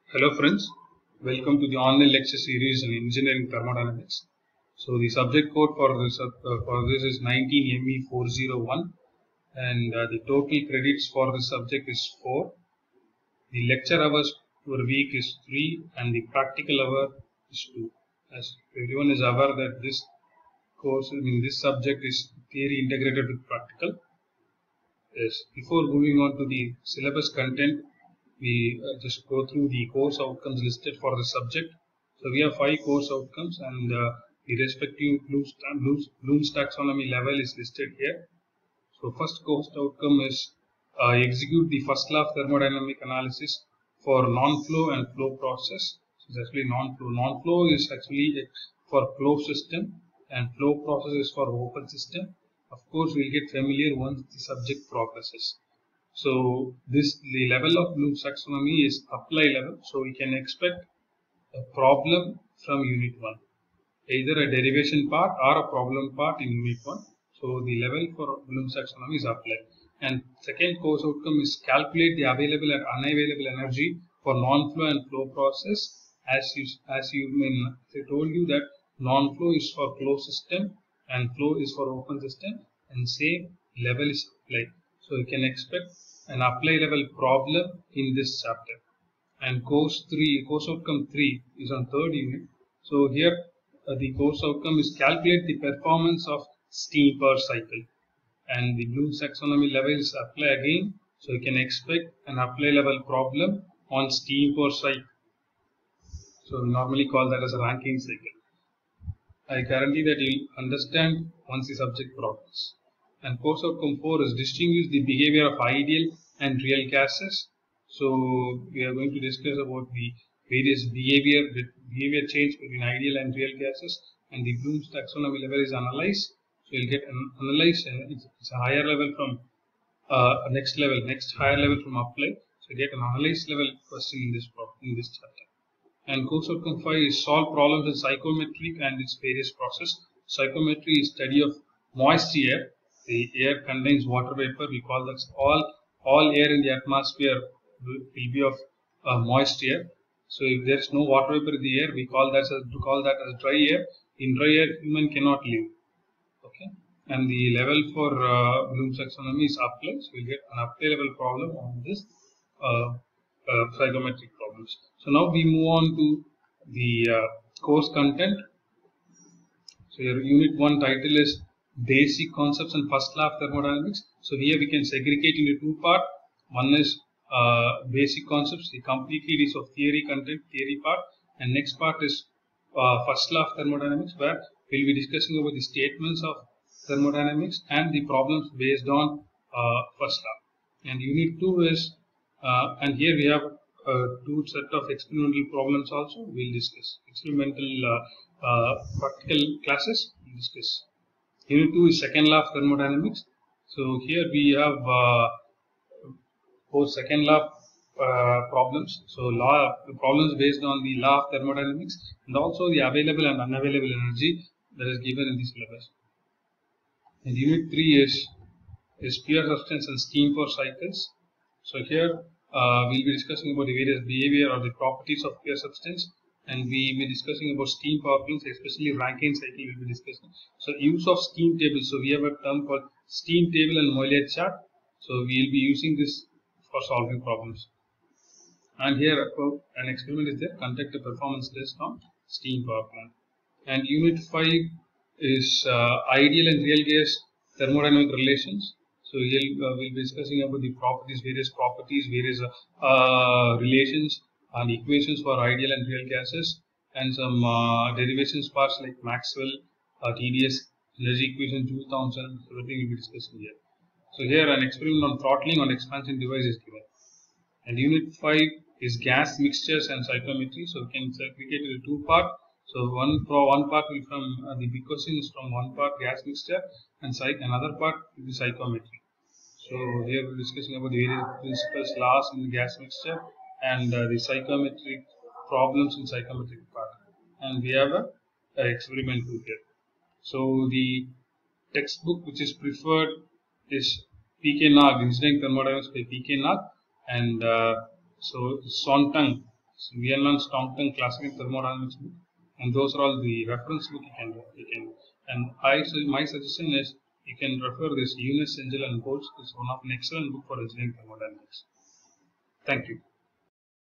Hello friends, welcome to the online lecture series in Engineering Thermodynamics. So the subject code for this is 19ME401 and the total credits for this subject is 4. The lecture hours per week is 3 and the practical hour is 2. As everyone is aware that this course in this subject is theory integrated with practical. Yes, before moving on to the syllabus content, we just go through the course outcomes listed for the subject. So we have 5 course outcomes and the respective Bloom's taxonomy level is listed here. So first course outcome is execute the first law of thermodynamic analysis for non-flow and flow process. So it's actually non-flow. Non-flow is actually for closed system and flow process is for open system. Of course, we'll get familiar once the subject progresses. So the level of Bloom's taxonomy is apply level. So we can expect a problem from unit 1, either a derivation part or a problem part in unit 1. So the level for Bloom's taxonomy is apply. And second course outcome is calculate the available and unavailable energy for non-flow and flow process. As I told you that non-flow is for closed system and flow is for open system, and same level is applied. So you can expect an apply level problem in this chapter. And course outcome 3 is on third unit. So here the course outcome is calculate the performance of steam per cycle, and the Bloom's taxonomy level is apply again. So you can expect an apply level problem on steam per cycle. So we normally call that as a Rankine cycle. I guarantee that you'll understand once the subject progresses. And course outcome 4 is distinguish the behavior of ideal and real gases. So we are going to discuss about the various behavior change between ideal and real gases, and the Bloom's taxonomy level is analyzed. So you'll get analyze. It's a higher level from next higher level from apply. So you get an analyze level question in this chapter. And course outcome 5 is solve problems in psychometry and its various process. Psychometry is study of moist air. The air contains water vapor. We call that all air in the atmosphere will be of moist air. So if there is no water vapor in the air, we call that as dry air. In dry air, human cannot live. Okay. And the level for Bloom's taxonomy is apply. So we get an apply level problem on this psychometric problems. So now we move on to the course content. So your unit 1 title is Basic Concepts and First Law of Thermodynamics. So here we can segregate into 2 parts. One is basic concepts, the completely it is of theory content, theory part, and next part is first law of thermodynamics, where we'll be discussing about the statements of thermodynamics and the problems based on first law. And unit 2 is and here we have 2 set of experimental problems also. We'll discuss experimental practical classes. We'll discuss. Unit 2 is second law of thermodynamics. So here we have second law problems. So problems based on the law of thermodynamics, and also the available and unavailable energy that is given in the syllabus. And unit 3 is pure substance and steam for cycles. So here we'll be discussing about the various behavior or the properties of pure substance, and we will be discussing about steam power plants, especially Rankine cycle we'll be discussing. So use of steam table. So we have a term called steam table and Moylet chart. So we'll be using this for solving problems. And here an experiment is there, conduct a performance test on steam power plant. And unit 5 is ideal and real gas thermodynamic relations. So here we'll be discussing about the various relations and equations for ideal and real gases, and some derivations parts like Maxwell, TdS, energy equation, Joule-Thomson, everything we'll be discussing here. So here an experiment on throttling on expansion device is given. And unit 5 is gas mixtures and psychometry. So we can segregate it into 2 parts. So one part will from the big question is from one part gas mixture, and another part will be psychometry. So here we're discussing about the various principles, laws in the gas mixture, and the psychometric problems in psychometric part. And we have a experiment here. So the textbook which is preferred is P.K. Nag, Engineering Thermodynamics by P.K. Nag, and so Sontag Vienland Staunton Classic in Thermodynamics book, and those are all the reference book you can. And my suggestion is you can refer this Eunice, Engel and Boles. It's one of an excellent book for engineering thermodynamics. Thank you.